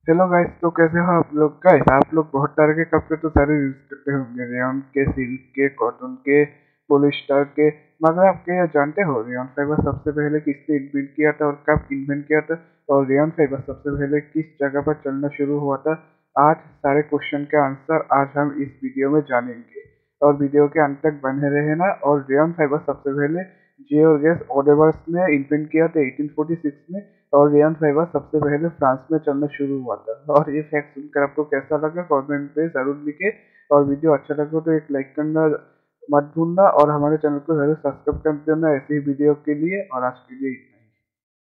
Hello guys, तो कैसे हो आप लोग। गाइस, आप लोग बहुत तरह के कपड़े तो सारे यूज करते होंगे, रेयन के, सिल्क के, कॉटन के, पोलिस्टर के। मगर आप क्या जानते हो रेयन फाइबर सबसे पहले किसने इन्वेंट किया था और कब इन्वेंट किया था, और रेयन फाइबर सबसे पहले किस जगह पर चलना शुरू हुआ था। आज सारे क्वेश्चन के आंसर आज हम इस वीडियो में जानेंगे, और वीडियो के अंत तक बने रहना। और रेयन फाइबर सबसे पहले जियोर्गेस ओडेवर्स ने इन्वेंट किया था 1846 में, और रेयन फाइबर सबसे पहले फ्रांस में चलना शुरू हुआ था। और ये फैक्ट सुनकर आपको कैसा लगा कमेंट पे जरूर लिखे, और वीडियो अच्छा लगा तो एक लाइक करना मत भूलना, और हमारे चैनल को जरूर सब्सक्राइब कर देना ऐसे ही वीडियो के लिए। और आज के लिए इतना ही।